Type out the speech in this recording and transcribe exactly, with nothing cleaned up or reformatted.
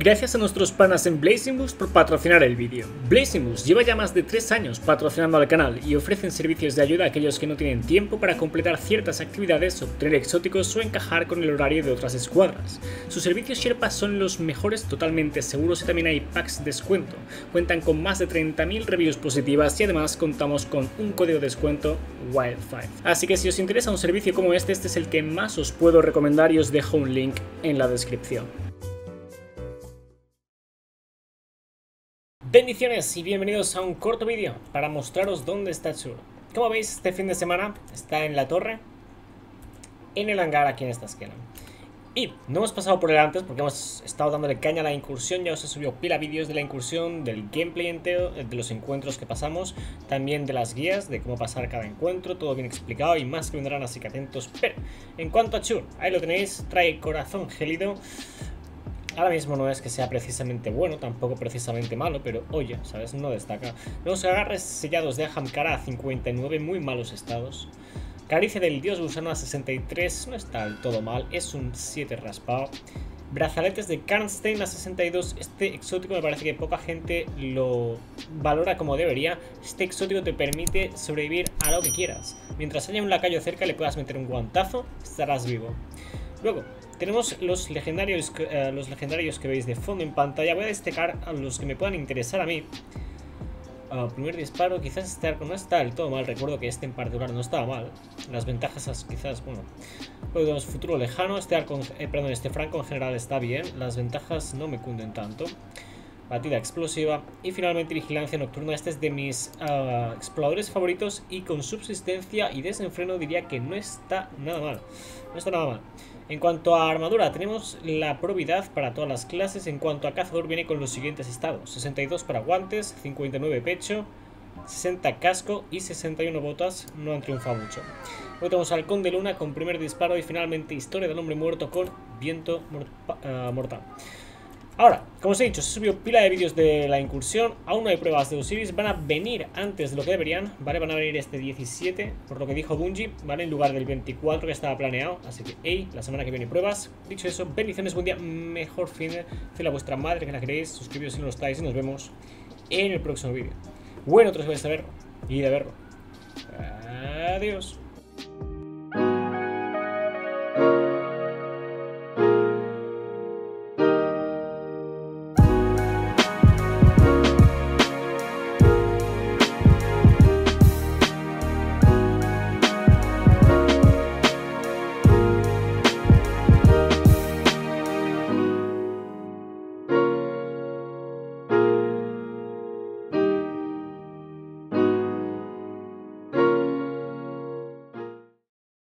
Gracias a nuestros panas en Blazing Boost por patrocinar el vídeo. Blazing Boost lleva ya más de tres años patrocinando al canal y ofrecen servicios de ayuda a aquellos que no tienen tiempo para completar ciertas actividades, obtener exóticos o encajar con el horario de otras escuadras. Sus servicios Sherpa son los mejores, totalmente seguros, y también hay packs de descuento. Cuentan con más de treinta mil reviews positivas y además contamos con un código de descuento Wild cinco. Así que si os interesa un servicio como este, este es el que más os puedo recomendar y os dejo un link en la descripción. Bendiciones y bienvenidos a un corto vídeo para mostraros dónde está Chur. Como veis, este fin de semana está en la torre, en el hangar aquí en esta esquina. Y no hemos pasado por él antes porque hemos estado dándole caña a la incursión. Ya os he subido pila vídeos de la incursión, del gameplay entero, de los encuentros que pasamos, también de las guías, de cómo pasar cada encuentro, todo bien explicado y más que vendrán, así que atentos. Pero en cuanto a Chur, ahí lo tenéis, trae corazón gélido. Ahora mismo no es que sea precisamente bueno, tampoco precisamente malo, pero oye, ¿sabes? No destaca. Los agarres sellados de Ahamkara a cincuenta y nueve, muy malos estados. Caricia del dios gusano a sesenta y tres, no está del todo mal, es un siete raspado. Brazaletes de Karnstein a sesenta y dos, este exótico me parece que poca gente lo valora como debería. Este exótico te permite sobrevivir a lo que quieras. Mientras haya un lacayo cerca le puedas meter un guantazo, estarás vivo. Luego, tenemos los legendarios, uh, los legendarios que veis de fondo en pantalla. Voy a destacar a los que me puedan interesar a mí. Uh, primer disparo, quizás este arco no está del todo mal. Recuerdo que este en particular no estaba mal. Las ventajas quizás, bueno, luego tenemos futuro lejano. Este arco, eh, perdón, este franco en general está bien. Las ventajas no me cunden tanto. Batida explosiva. Y finalmente vigilancia nocturna. Este es de mis uh, exploradores favoritos y con subsistencia y desenfreno diría que no está nada mal. No está nada mal. En cuanto a armadura, tenemos la probidad para todas las clases. En cuanto a cazador, viene con los siguientes estados: sesenta y dos para guantes, cincuenta y nueve pecho, sesenta casco y sesenta y uno botas. No han triunfado mucho. Luego tenemos halcón de luna con primer disparo y finalmente historia del hombre muerto con viento uh, mortal. Ahora, como os he dicho, se subió pila de vídeos de la incursión. Aún no hay pruebas de Osiris. Van a venir antes de lo que deberían, ¿vale? Van a venir este diecisiete, por lo que dijo Bungie, ¿vale? En lugar del veinticuatro que estaba planeado. Así que, hey, la semana que viene pruebas. Dicho eso, bendiciones, buen día, mejor fin de... Hacedle a vuestra madre que la queréis. Suscribiros si no lo estáis y nos vemos en el próximo vídeo. Bueno, otros vais a verlo y de verlo. Adiós.